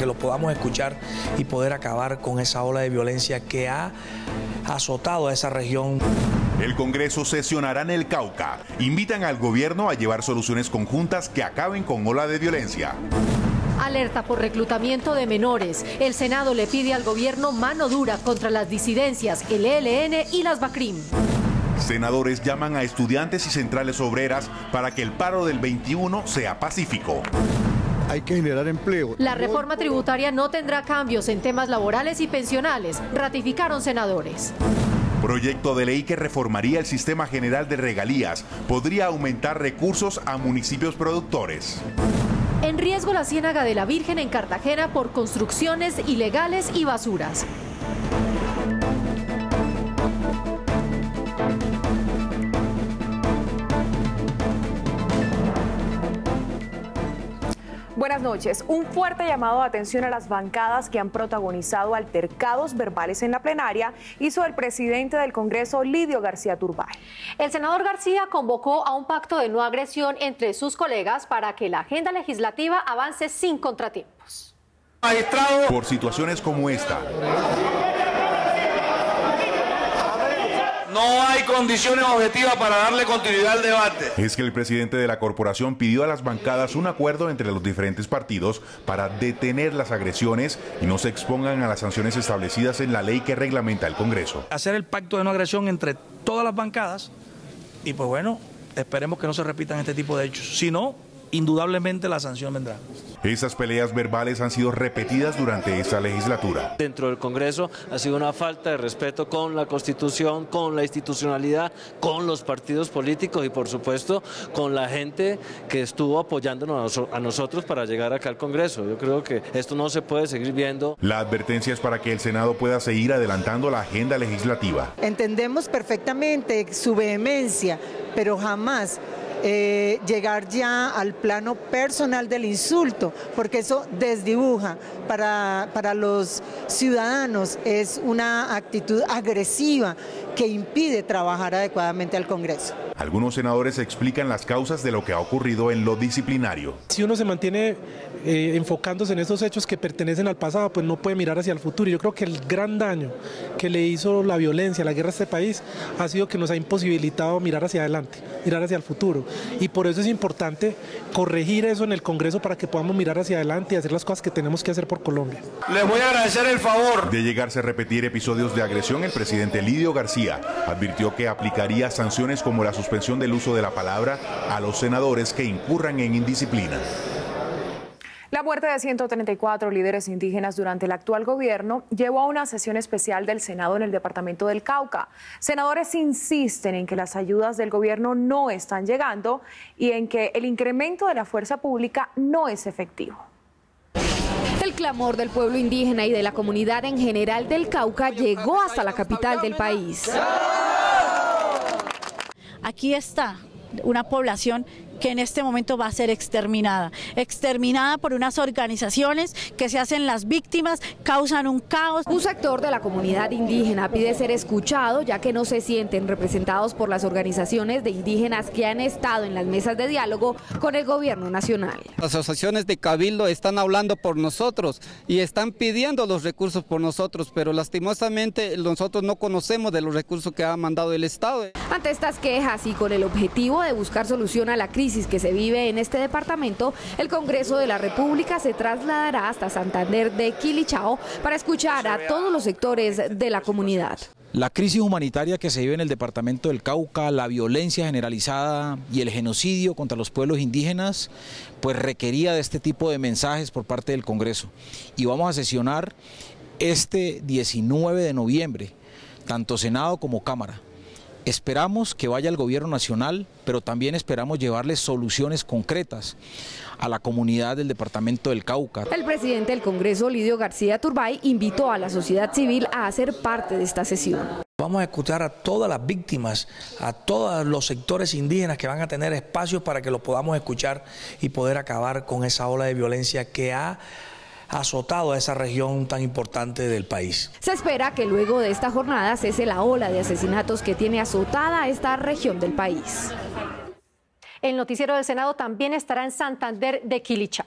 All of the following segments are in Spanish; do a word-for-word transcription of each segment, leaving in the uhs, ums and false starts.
que los podamos escuchar y poder acabar con esa ola de violencia que ha azotado a esa región. El Congreso sesionará en el Cauca. Invitan al gobierno a llevar soluciones conjuntas que acaben con ola de violencia. Alerta por reclutamiento de menores. El Senado le pide al gobierno mano dura contra las disidencias, el E L N y las BACRIM. Senadores llaman a estudiantes y centrales obreras para que el paro del veintiuno sea pacífico. Hay que generar empleo. La reforma tributaria no tendrá cambios en temas laborales y pensionales, ratificaron senadores. Proyecto de ley que reformaría el sistema general de regalías podría aumentar recursos a municipios productores. En riesgo la Ciénaga de la Virgen en Cartagena por construcciones ilegales y basuras. Buenas noches. Un fuerte llamado de atención a las bancadas que han protagonizado altercados verbales en la plenaria hizo el presidente del Congreso, Lidio García Turbay. El senador García convocó a un pacto de no agresión entre sus colegas para que la agenda legislativa avance sin contratiempos. Magistrado. Por situaciones como esta. No hay condiciones objetivas para darle continuidad al debate. Es que el presidente de la corporación pidió a las bancadas un acuerdo entre los diferentes partidos para detener las agresiones y no se expongan a las sanciones establecidas en la ley que reglamenta el Congreso. Hacer el pacto de no agresión entre todas las bancadas y pues bueno, esperemos que no se repitan este tipo de hechos. Si no, indudablemente la sanción vendrá. Estas peleas verbales han sido repetidas durante esta legislatura. Dentro del Congreso ha sido una falta de respeto con la Constitución, con la institucionalidad, con los partidos políticos y por supuesto con la gente que estuvo apoyándonos a nosotros para llegar acá al Congreso. Yo creo que esto no se puede seguir viendo. La advertencia es para que el Senado pueda seguir adelantando la agenda legislativa. Entendemos perfectamente su vehemencia, pero jamás Eh, llegar ya al plano personal del insulto, porque eso desdibuja para, para los ciudadanos, es una actitud agresiva que impide trabajar adecuadamente al Congreso. Algunos senadores explican las causas de lo que ha ocurrido en lo disciplinario. Si uno se mantiene eh, enfocándose en esos hechos que pertenecen al pasado, pues no puede mirar hacia el futuro. Y yo creo que el gran daño que le hizo la violencia, la guerra a este país, ha sido que nos ha imposibilitado mirar hacia adelante, mirar hacia el futuro. Y por eso es importante corregir eso en el Congreso para que podamos mirar hacia adelante y hacer las cosas que tenemos que hacer por Colombia. Les voy a agradecer el favor. De llegarse a repetir episodios de agresión, el presidente Lidio García advirtió que aplicaría sanciones como la suspensión del uso de la palabra a los senadores que incurran en indisciplina. La muerte de ciento treinta y cuatro líderes indígenas durante el actual gobierno llevó a una sesión especial del Senado en el departamento del Cauca. Senadores insisten en que las ayudas del gobierno no están llegando y en que el incremento de la fuerza pública no es efectivo. El clamor del pueblo indígena y de la comunidad en general del Cauca llegó hasta la capital del país. Aquí está una población que en este momento va a ser exterminada, exterminada por unas organizaciones que se hacen las víctimas, causan un caos. Un sector de la comunidad indígena pide ser escuchado, ya que no se sienten representados por las organizaciones de indígenas que han estado en las mesas de diálogo con el gobierno nacional. Las asociaciones de Cabildo están hablando por nosotros y están pidiendo los recursos por nosotros, pero lastimosamente nosotros no conocemos de los recursos que ha mandado el Estado. Ante estas quejas y con el objetivo de buscar solución a la crisis que se vive en este departamento, el Congreso de la República se trasladará hasta Santander de Quilichao para escuchar a todos los sectores de la comunidad. La crisis humanitaria que se vive en el departamento del Cauca, la violencia generalizada y el genocidio contra los pueblos indígenas, pues requería de este tipo de mensajes por parte del Congreso. Y vamos a sesionar este diecinueve de noviembre, tanto Senado como Cámara. Esperamos que vaya el gobierno nacional, pero también esperamos llevarles soluciones concretas a la comunidad del departamento del Cauca. El presidente del Congreso, Lidio García Turbay, invitó a la sociedad civil a hacer parte de esta sesión. Vamos a escuchar a todas las víctimas, a todos los sectores indígenas que van a tener espacios para que los podamos escuchar y poder acabar con esa ola de violencia que ha azotado a esa región tan importante del país. Se espera que luego de esta jornada cese la ola de asesinatos que tiene azotada esta región del país. El noticiero del Senado también estará en Santander de Quilichao.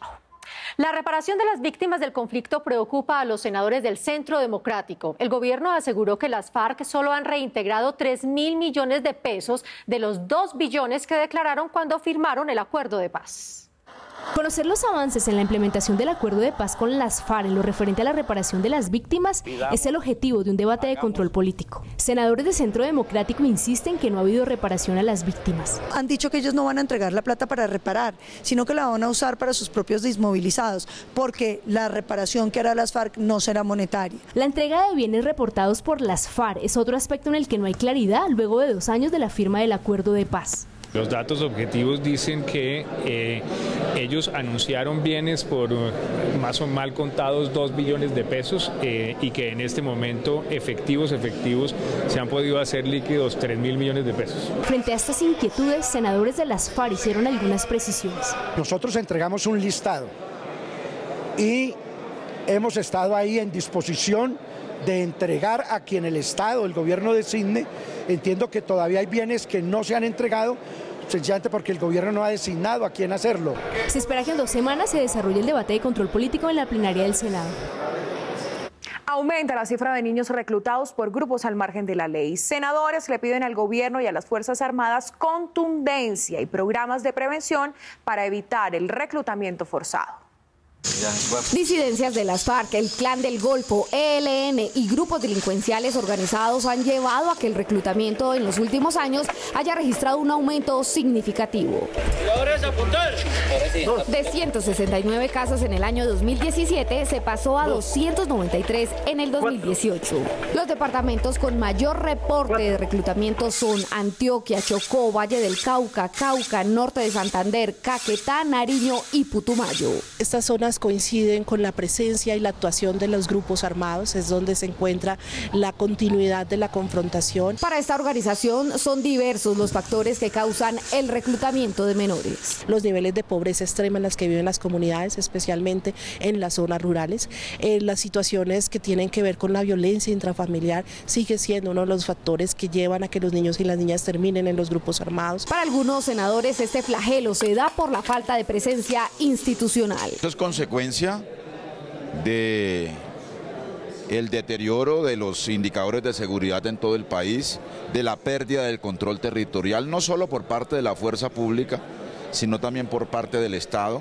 La reparación de las víctimas del conflicto preocupa a los senadores del Centro Democrático. El gobierno aseguró que las FARC solo han reintegrado tres mil millones de pesos de los dos billones que declararon cuando firmaron el acuerdo de paz. Conocer los avances en la implementación del acuerdo de paz con las FARC en lo referente a la reparación de las víctimas es el objetivo de un debate de control político. Senadores del Centro Democrático insisten que no ha habido reparación a las víctimas. Han dicho que ellos no van a entregar la plata para reparar, sino que la van a usar para sus propios desmovilizados, porque la reparación que hará las FARC no será monetaria. La entrega de bienes reportados por las FARC es otro aspecto en el que no hay claridad luego de dos años de la firma del acuerdo de paz. Los datos objetivos dicen que eh, ellos anunciaron bienes por uh, más o mal contados dos billones de pesos eh, y que en este momento efectivos, efectivos, se han podido hacer líquidos tres mil millones de pesos. Frente a estas inquietudes, senadores de las FARC hicieron algunas precisiones. Nosotros entregamos un listado y hemos estado ahí en disposición de entregar a quien el Estado, el gobierno designe. Entiendo que todavía hay bienes que no se han entregado, sencillamente porque el gobierno no ha designado a quién hacerlo. Se espera que en dos semanas se desarrolle el debate de control político en la plenaria del Senado. Aumenta la cifra de niños reclutados por grupos al margen de la ley. Senadores le piden al gobierno y a las Fuerzas Armadas contundencia y programas de prevención para evitar el reclutamiento forzado. Disidencias de las FARC, el Clan del Golfo, E L N y grupos delincuenciales organizados han llevado a que el reclutamiento en los últimos años haya registrado un aumento significativo. De ciento sesenta y nueve casos en el año dos mil diecisiete se pasó a doscientos noventa y tres en el dos mil dieciocho. Los departamentos con mayor reporte de reclutamiento son Antioquia, Chocó, Valle del Cauca, Cauca, Norte de Santander, Caquetá, Nariño y Putumayo. Estas zonas coinciden con la presencia y la actuación de los grupos armados, es donde se encuentra la continuidad de la confrontación. Para esta organización son diversos los factores que causan el reclutamiento de menores. Los niveles de pobreza extrema en las que viven las comunidades, especialmente en las zonas rurales, eh, las situaciones que tienen que ver con la violencia intrafamiliar sigue siendo uno de los factores que llevan a que los niños y las niñas terminen en los grupos armados. Para algunos senadores este flagelo se da por la falta de presencia institucional. Esto es consecuencia de el deterioro de los indicadores de seguridad en todo el país, de la pérdida del control territorial, no solo por parte de la fuerza pública, sino también por parte del Estado.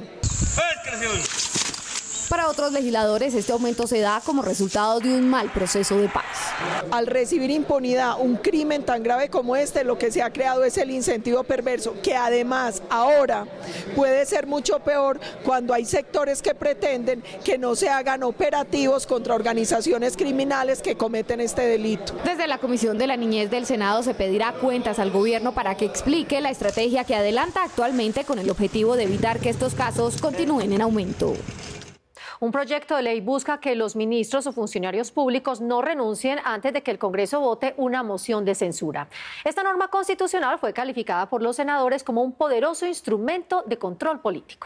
Para otros legisladores este aumento se da como resultado de un mal proceso de paz. Al recibir impunidad un crimen tan grave como este, lo que se ha creado es el incentivo perverso, que además ahora puede ser mucho peor cuando hay sectores que pretenden que no se hagan operativos contra organizaciones criminales que cometen este delito. Desde la Comisión de la Niñez del Senado se pedirá cuentas al gobierno para que explique la estrategia que adelanta actualmente con el objetivo de evitar que estos casos continúen en aumento. Un proyecto de ley busca que los ministros o funcionarios públicos no renuncien antes de que el Congreso vote una moción de censura. Esta norma constitucional fue calificada por los senadores como un poderoso instrumento de control político.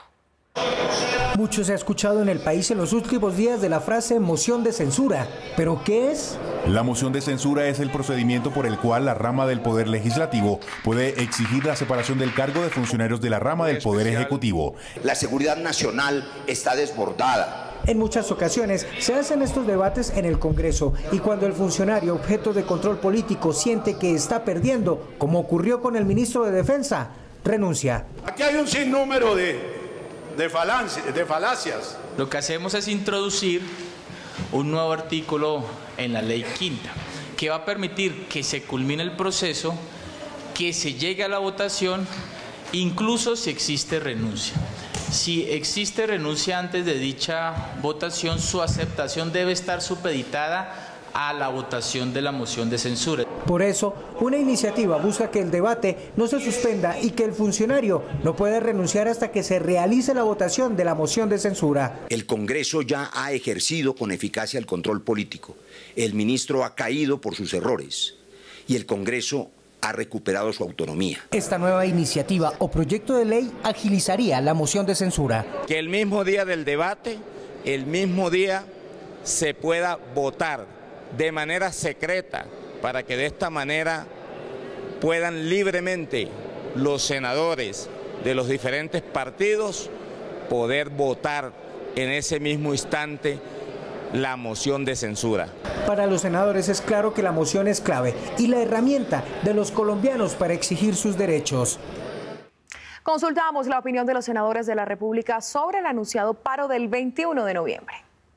Mucho se ha escuchado en el país en los últimos días de la frase moción de censura. ¿Pero qué es? La moción de censura es el procedimiento por el cual la rama del Poder Legislativo puede exigir la separación del cargo de funcionarios de la rama del Poder Ejecutivo. La seguridad nacional está desbordada. En muchas ocasiones se hacen estos debates en el Congreso y cuando el funcionario objeto de control político siente que está perdiendo, como ocurrió con el ministro de Defensa, renuncia. Aquí hay un sinnúmero de, de, falancias, de falacias. Lo que hacemos es introducir un nuevo artículo en la ley quinta, que va a permitir que se culmine el proceso, que se llegue a la votación, incluso si existe renuncia. Si existe renuncia antes de dicha votación, su aceptación debe estar supeditada a la votación de la moción de censura. Por eso, una iniciativa busca que el debate no se suspenda y que el funcionario no puede renunciar hasta que se realice la votación de la moción de censura. El Congreso ya ha ejercido con eficacia el control político. El ministro ha caído por sus errores y el Congreso ha recuperado su autonomía. Esta nueva iniciativa o proyecto de ley agilizaría la moción de censura. Que el mismo día del debate, el mismo día se pueda votar de manera secreta para que de esta manera puedan libremente los senadores de los diferentes partidos poder votar en ese mismo instante la moción de censura. Para los senadores es claro que la moción es clave y la herramienta de los colombianos para exigir sus derechos. Consultamos la opinión de los senadores de la República sobre el anunciado paro del veintiuno de noviembre.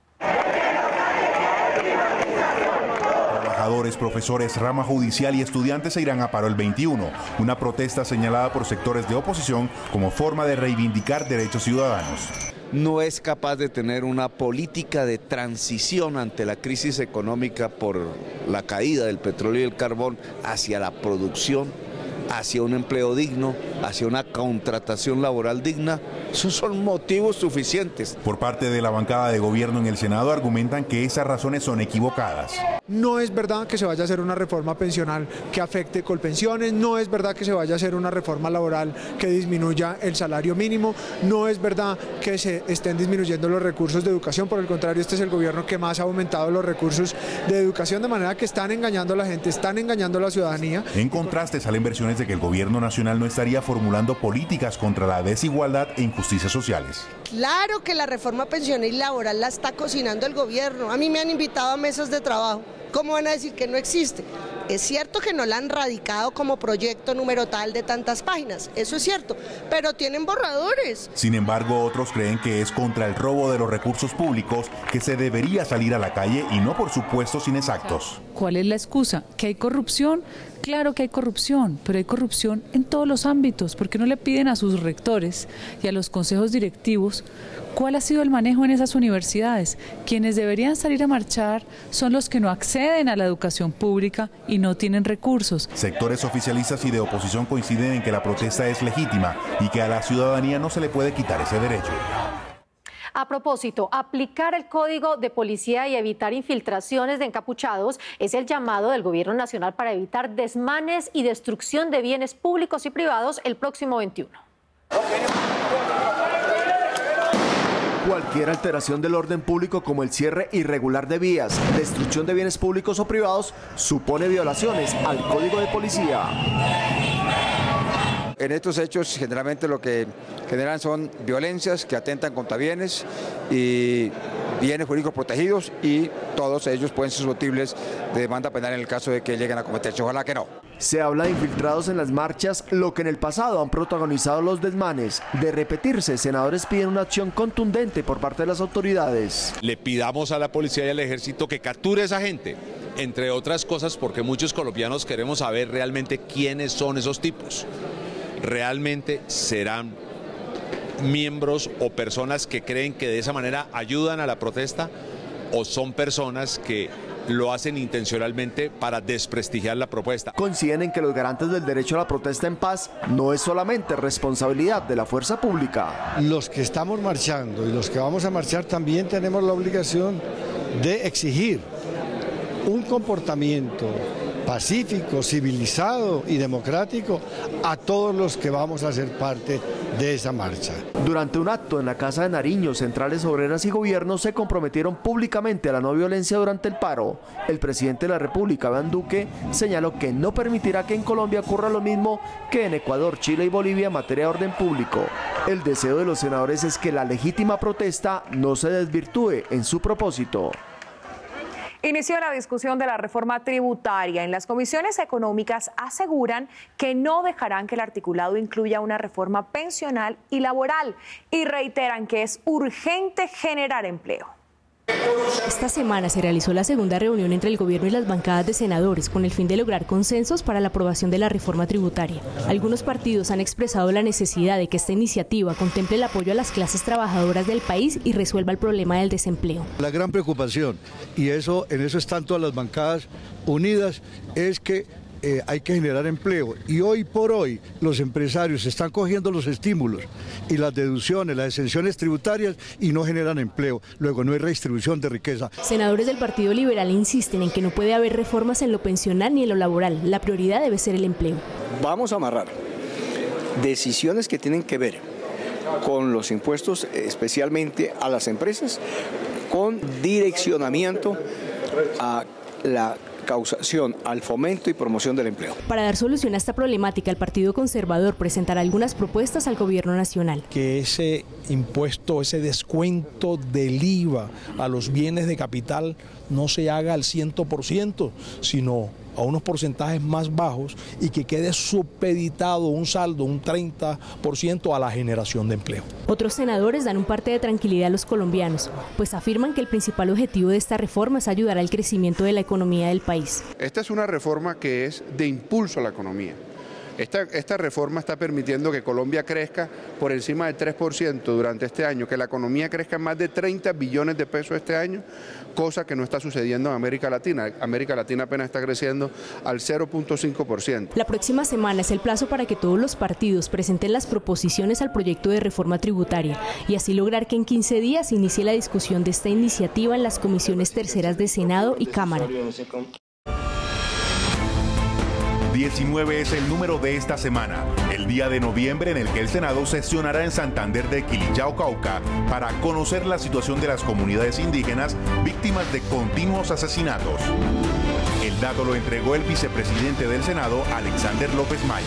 Trabajadores, profesores, rama judicial y estudiantes se irán a paro el veintiuno, una protesta señalada por sectores de oposición como forma de reivindicar derechos ciudadanos. No es capaz de tener una política de transición ante la crisis económica por la caída del petróleo y el carbón hacia la producción, hacia un empleo digno, hacia una contratación laboral digna. Esos son motivos suficientes. Por parte de la bancada de gobierno en el Senado argumentan que esas razones son equivocadas. No es verdad que se vaya a hacer una reforma pensional que afecte Colpensiones, no es verdad que se vaya a hacer una reforma laboral que disminuya el salario mínimo, no es verdad que se estén disminuyendo los recursos de educación, por el contrario, este es el gobierno que más ha aumentado los recursos de educación, de manera que están engañando a la gente, están engañando a la ciudadanía. En contraste, salen versiones de que el gobierno nacional no estaría formulando políticas contra la desigualdad e injusticias sociales. Claro que la reforma pensional y laboral la está cocinando el gobierno. A mí me han invitado a mesas de trabajo. ¿Cómo van a decir que no existe? Es cierto que no la han radicado como proyecto número tal de tantas páginas, eso es cierto, pero tienen borradores. Sin embargo, otros creen que es contra el robo de los recursos públicos que se debería salir a la calle y no por supuestos inexactos. ¿Cuál es la excusa? ¿Que hay corrupción? Claro que hay corrupción, pero hay corrupción en todos los ámbitos. ¿Por qué no le piden a sus rectores y a los consejos directivos cuál ha sido el manejo en esas universidades? Quienes deberían salir a marchar son los que no acceden a la educación pública y no tienen recursos. Sectores oficialistas y de oposición coinciden en que la protesta es legítima y que a la ciudadanía no se le puede quitar ese derecho. A propósito, aplicar el Código de Policía y evitar infiltraciones de encapuchados es el llamado del Gobierno Nacional para evitar desmanes y destrucción de bienes públicos y privados el próximo veintiuno. Cualquier alteración del orden público como el cierre irregular de vías, destrucción de bienes públicos o privados, supone violaciones al Código de Policía. En estos hechos generalmente lo que generan son violencias que atentan contra bienes y bienes jurídicos protegidos y todos ellos pueden ser susceptibles de demanda penal en el caso de que lleguen a cometerse. Ojalá que no. Se habla de infiltrados en las marchas, lo que en el pasado han protagonizado los desmanes. De repetirse, senadores piden una acción contundente por parte de las autoridades. Le pidamos a la policía y al ejército que capture a esa gente, entre otras cosas porque muchos colombianos queremos saber realmente quiénes son esos tipos. ¿Realmente serán miembros o personas que creen que de esa manera ayudan a la protesta o son personas que lo hacen intencionalmente para desprestigiar la propuesta? Coinciden en que los garantes del derecho a la protesta en paz no es solamente responsabilidad de la fuerza pública. Los que estamos marchando y los que vamos a marchar también tenemos la obligación de exigir un comportamiento pacífico, civilizado y democrático a todos los que vamos a ser parte de esa marcha. Durante un acto en la Casa de Nariño, centrales obreras y gobiernos se comprometieron públicamente a la no violencia durante el paro. El presidente de la República, Iván Duque, señaló que no permitirá que en Colombia ocurra lo mismo que en Ecuador, Chile y Bolivia en materia de orden público. El deseo de los senadores es que la legítima protesta no se desvirtúe en su propósito. Inició la discusión de la reforma tributaria. En las comisiones económicas aseguran que no dejarán que el articulado incluya una reforma pensional y laboral y reiteran que es urgente generar empleo. Esta semana se realizó la segunda reunión entre el gobierno y las bancadas de senadores con el fin de lograr consensos para la aprobación de la reforma tributaria. Algunos partidos han expresado la necesidad de que esta iniciativa contemple el apoyo a las clases trabajadoras del país y resuelva el problema del desempleo. La gran preocupación, y eso en eso están todas las bancadas unidas, es que Eh, hay que generar empleo y hoy por hoy los empresarios están cogiendo los estímulos y las deducciones, las exenciones tributarias y no generan empleo, luego no hay redistribución de riqueza. Senadores del Partido Liberal insisten en que no puede haber reformas en lo pensional ni en lo laboral, la prioridad debe ser el empleo. Vamos a amarrar decisiones que tienen que ver con los impuestos, especialmente a las empresas, con direccionamiento a la causación al fomento y promoción del empleo. Para dar solución a esta problemática, el Partido Conservador presentará algunas propuestas al gobierno nacional. Que ese impuesto, ese descuento del I V A a los bienes de capital no se haga al cien por ciento, sino a unos porcentajes más bajos y que quede supeditado un saldo, un treinta por ciento a la generación de empleo. Otros senadores dan un parte de tranquilidad a los colombianos, pues afirman que el principal objetivo de esta reforma es ayudar al crecimiento de la economía del país. Esta es una reforma que es de impulso a la economía. Esta, esta reforma está permitiendo que Colombia crezca por encima del tres por ciento durante este año, que la economía crezca más de treinta billones de pesos este año, cosa que no está sucediendo en América Latina. América Latina apenas está creciendo al cero punto cinco por ciento. La próxima semana es el plazo para que todos los partidos presenten las proposiciones al proyecto de reforma tributaria y así lograr que en quince días inicie la discusión de esta iniciativa en las comisiones terceras de Senado y Cámara. diecinueve es el número de esta semana, el día de noviembre en el que el Senado sesionará en Santander de Quilichao, Cauca, para conocer la situación de las comunidades indígenas víctimas de continuos asesinatos. El dato lo entregó el vicepresidente del Senado, Alexander López Maya.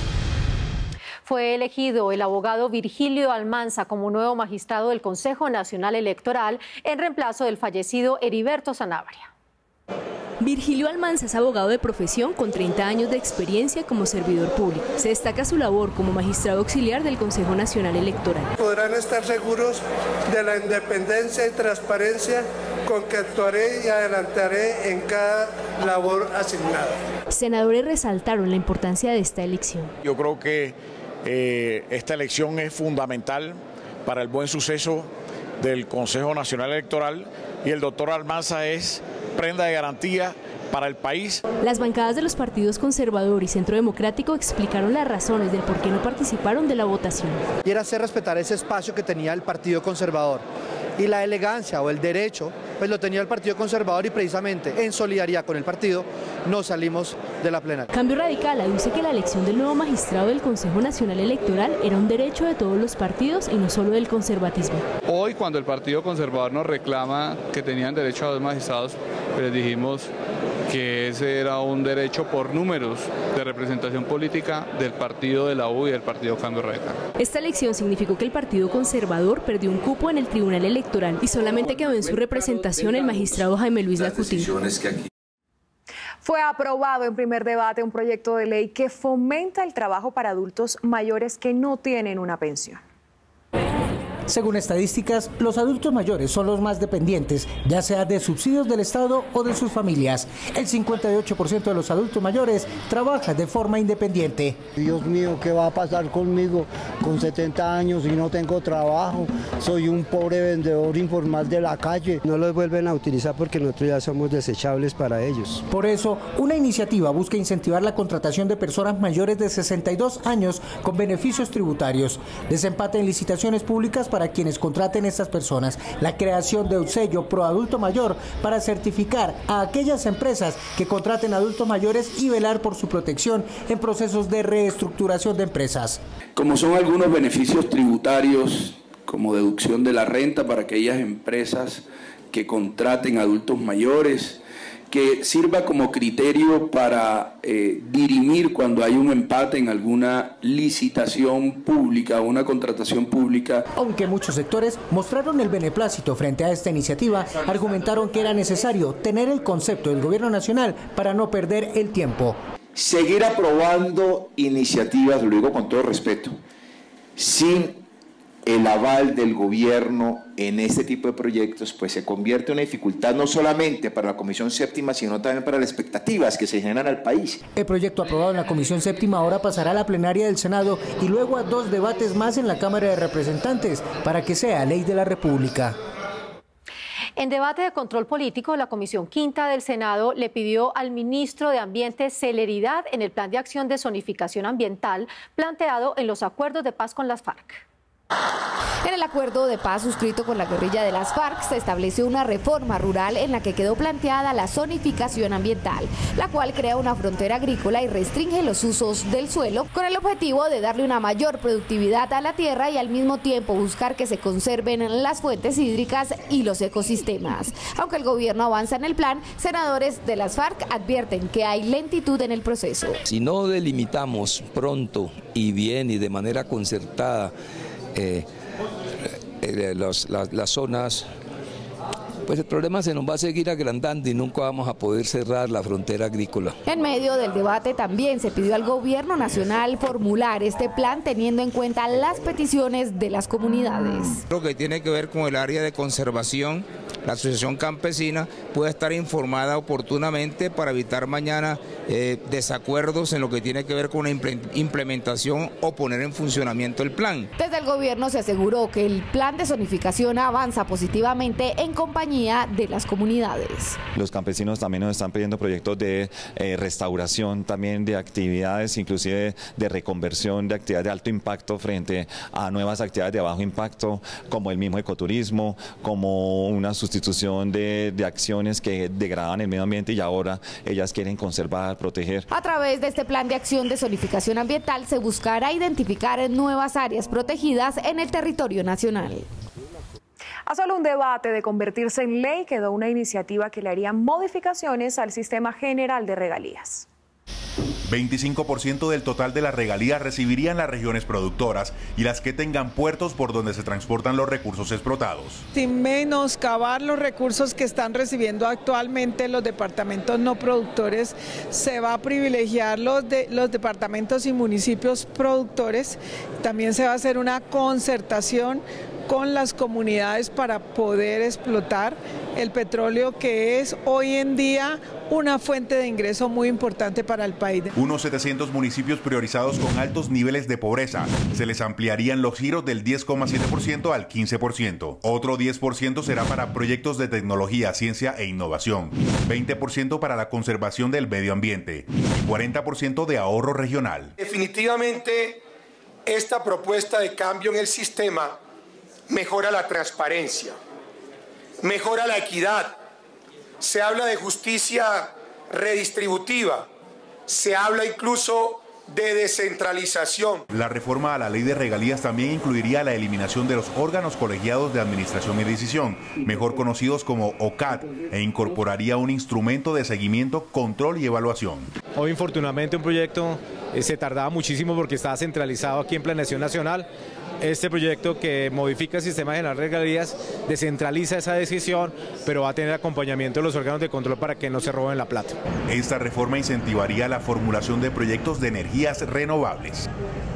Fue elegido el abogado Virgilio Almanza como nuevo magistrado del Consejo Nacional Electoral en reemplazo del fallecido Heriberto Sanabria. Virgilio Almanza es abogado de profesión con treinta años de experiencia como servidor público. Se destaca su labor como magistrado auxiliar del Consejo Nacional Electoral. Podrán estar seguros de la independencia y transparencia con que actuaré y adelantaré en cada labor asignada. Senadores resaltaron la importancia de esta elección. Yo creo que eh, esta elección es fundamental para el buen suceso del Consejo Nacional Electoral y el doctor Almanza es prenda de garantía para el país. Las bancadas de los partidos Conservador y Centro Democrático explicaron las razones del por qué no participaron de la votación. Y era hacer respetar ese espacio que tenía el Partido Conservador. Y la elegancia o el derecho, pues lo tenía el Partido Conservador y precisamente en solidaridad con el partido no salimos de la plenaria. Cambio Radical aduce que la elección del nuevo magistrado del Consejo Nacional Electoral era un derecho de todos los partidos y no solo del conservatismo. Hoy, cuando el Partido Conservador nos reclama que tenían derecho a dos magistrados, les dijimos que ese era un derecho por números de representación política del partido de la U y del partido Cambio Radical. Esta elección significó que el Partido Conservador perdió un cupo en el Tribunal Electoral y solamente quedó en su representación el magistrado Jaime Luis Lacutín. Fue aprobado en primer debate un proyecto de ley que fomenta el trabajo para adultos mayores que no tienen una pensión. Según estadísticas, los adultos mayores son los más dependientes, ya sea de subsidios del Estado o de sus familias. El cincuenta y ocho por ciento de los adultos mayores trabaja de forma independiente. Dios mío, ¿qué va a pasar conmigo con setenta años y no tengo trabajo? Soy un pobre vendedor informal de la calle. No los vuelven a utilizar porque nosotros ya somos desechables para ellos. Por eso, una iniciativa busca incentivar la contratación de personas mayores de sesenta y dos años con beneficios tributarios, desempate en licitaciones públicas para quienes contraten a estas personas, la creación de un sello pro adulto mayor para certificar a aquellas empresas que contraten adultos mayores y velar por su protección en procesos de reestructuración de empresas. Como son algunos beneficios tributarios, como deducción de la renta para aquellas empresas que contraten adultos mayores, que sirva como criterio para eh, dirimir cuando hay un empate en alguna licitación pública o una contratación pública. Aunque muchos sectores mostraron el beneplácito frente a esta iniciativa, argumentaron que era necesario tener el concepto del gobierno nacional para no perder el tiempo. Seguir aprobando iniciativas, lo digo con todo respeto, sin el aval del gobierno en este tipo de proyectos, pues se convierte en una dificultad no solamente para la Comisión Séptima, sino también para las expectativas que se generan al país. El proyecto aprobado en la Comisión Séptima ahora pasará a la plenaria del Senado y luego a dos debates más en la Cámara de Representantes para que sea ley de la República. En debate de control político, la Comisión Quinta del Senado le pidió al ministro de Ambiente celeridad en el plan de acción de zonificación ambiental planteado en los acuerdos de paz con las FARC. En el acuerdo de paz suscrito con la guerrilla de las FARC se estableció una reforma rural en la que quedó planteada la zonificación ambiental, la cual crea una frontera agrícola y restringe los usos del suelo con el objetivo de darle una mayor productividad a la tierra y al mismo tiempo buscar que se conserven las fuentes hídricas y los ecosistemas. Aunque el gobierno avanza en el plan, senadores de las FARC advierten que hay lentitud en el proceso. Si no delimitamos pronto y bien y de manera concertada eh, Eh, los, las, las zonas, pues el problema se nos va a seguir agrandando y nunca vamos a poder cerrar la frontera agrícola. En medio del debate también se pidió al gobierno nacional formular este plan teniendo en cuenta las peticiones de las comunidades. Lo que tiene que ver con el área de conservación, la asociación campesina puede estar informada oportunamente para evitar mañana eh, desacuerdos en lo que tiene que ver con la implementación o poner en funcionamiento el plan. Desde el gobierno se aseguró que el plan de zonificación avanza positivamente en compañía de las comunidades. Los campesinos también nos están pidiendo proyectos de eh, restauración, también de actividades, inclusive de reconversión de actividades de alto impacto frente a nuevas actividades de bajo impacto, como el mismo ecoturismo, como una sustitución de, de acciones que degradan el medio ambiente y ahora ellas quieren conservar, proteger. A través de este plan de acción de zonificación ambiental se buscará identificar nuevas áreas protegidas en el territorio nacional. A solo un debate de convertirse en ley quedó una iniciativa que le haría modificaciones al sistema general de regalías. veinticinco por ciento del total de las regalías recibirían las regiones productoras y las que tengan puertos por donde se transportan los recursos explotados. Sin menoscabar los recursos que están recibiendo actualmente los departamentos no productores, se va a privilegiar los, de, los departamentos y municipios productores. También se va a hacer una concertación con las comunidades para poder explotar el petróleo, que es hoy en día una fuente de ingreso muy importante para el país. Unos setecientos municipios priorizados con altos niveles de pobreza. Se les ampliarían los giros del diez coma siete por ciento al quince por ciento. Otro diez por ciento será para proyectos de tecnología, ciencia e innovación. veinte por ciento para la conservación del medio ambiente. Y cuarenta por ciento de ahorro regional. Definitivamente, esta propuesta de cambio en el sistema mejora la transparencia, mejora la equidad, se habla de justicia redistributiva, se habla incluso de descentralización. La reforma a la ley de regalías también incluiría la eliminación de los órganos colegiados de administración y decisión, mejor conocidos como O C A D, e incorporaría un instrumento de seguimiento, control y evaluación. Hoy, infortunadamente, un proyecto eh, se tardaba muchísimo porque estaba centralizado aquí en Planeación Nacional. Este proyecto, que modifica el sistema de las regalías, descentraliza esa decisión, pero va a tener acompañamiento de los órganos de control para que no se roben la plata. Esta reforma incentivaría la formulación de proyectos de energías renovables.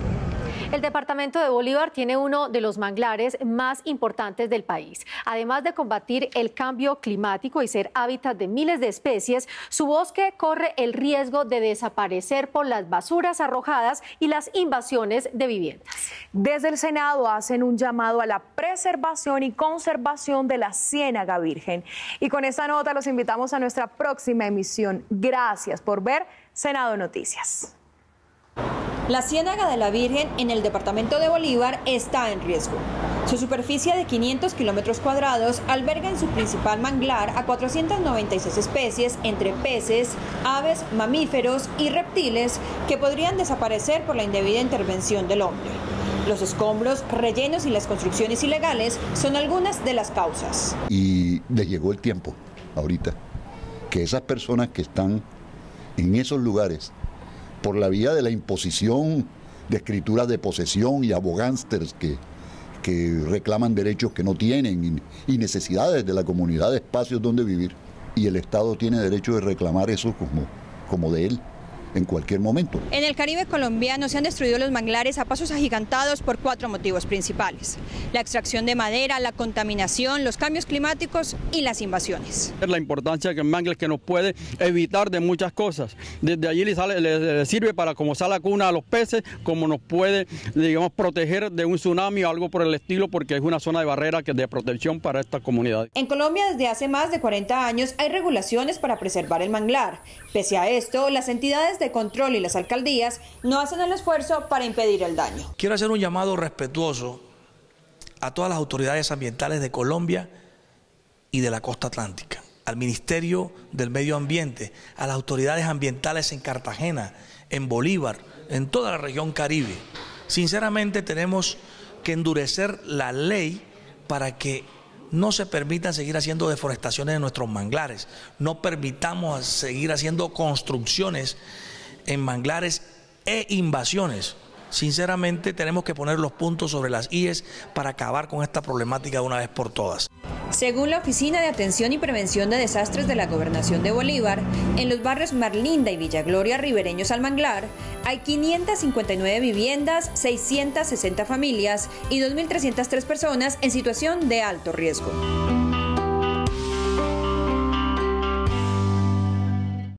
El departamento de Bolívar tiene uno de los manglares más importantes del país. Además de combatir el cambio climático y ser hábitat de miles de especies, su bosque corre el riesgo de desaparecer por las basuras arrojadas y las invasiones de viviendas. Desde el Senado hacen un llamado a la preservación y conservación de la Ciénaga Virgen. Y con esta nota los invitamos a nuestra próxima emisión. Gracias por ver Senado Noticias. La Ciénaga de la Virgen en el departamento de Bolívar está en riesgo. Su superficie de quinientos kilómetros cuadrados alberga en su principal manglar a cuatrocientas noventa y seis especies entre peces, aves, mamíferos y reptiles que podrían desaparecer por la indebida intervención del hombre. Los escombros, rellenos y las construcciones ilegales son algunas de las causas. Y les llegó el tiempo, ahorita, que esas personas que están en esos lugares, por la vía de la imposición de escrituras de posesión y abogánsters que, que reclaman derechos que no tienen y, y necesidades de la comunidad de espacios donde vivir. Y el Estado tiene derecho de reclamar eso como, como de él en cualquier momento. En el Caribe colombiano se han destruido los manglares a pasos agigantados por cuatro motivos principales: la extracción de madera, la contaminación, los cambios climáticos y las invasiones. La importancia que el manglar que nos puede evitar de muchas cosas. Desde allí le, sale, le, le sirve para como sale la cuna a los peces, como nos puede, digamos, proteger de un tsunami o algo por el estilo, porque es una zona de barrera que de protección para esta comunidad. En Colombia desde hace más de cuarenta años hay regulaciones para preservar el manglar. Pese a esto, las entidades de control y las alcaldías no hacen el esfuerzo para impedir el daño. Quiero hacer un llamado respetuoso a todas las autoridades ambientales de Colombia y de la costa atlántica, al Ministerio del Medio Ambiente, a las autoridades ambientales en Cartagena, en Bolívar, en toda la región Caribe. Sinceramente tenemos que endurecer la ley para que no se permitan seguir haciendo deforestaciones en nuestros manglares, no permitamos seguir haciendo construcciones en manglares e invasiones. Sinceramente tenemos que poner los puntos sobre las íes para acabar con esta problemática de una vez por todas. Según la Oficina de Atención y Prevención de Desastres de la Gobernación de Bolívar, en los barrios Marlinda y Villa Gloria ribereños al manglar, hay quinientas cincuenta y nueve viviendas, seiscientas sesenta familias y dos mil trescientas tres personas en situación de alto riesgo.